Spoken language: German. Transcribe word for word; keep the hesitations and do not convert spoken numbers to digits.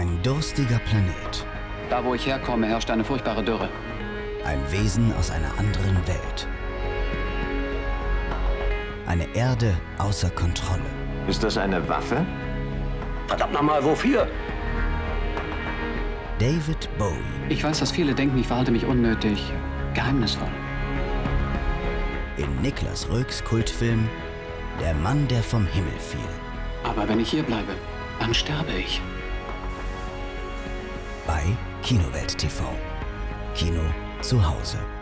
Ein durstiger Planet. Da, wo ich herkomme, herrscht eine furchtbare Dürre. Ein Wesen aus einer anderen Welt. Eine Erde außer Kontrolle. Ist das eine Waffe? Verdammt nochmal, wofür? David Bowie. Ich weiß, dass viele denken, ich verhalte mich unnötig geheimnisvoll. In Niklas Röks Kultfilm Der Mann, der vom Himmel fiel. Aber wenn ich hier bleibe, dann sterbe ich. Bei Kinowelt T V. Kino zu Hause.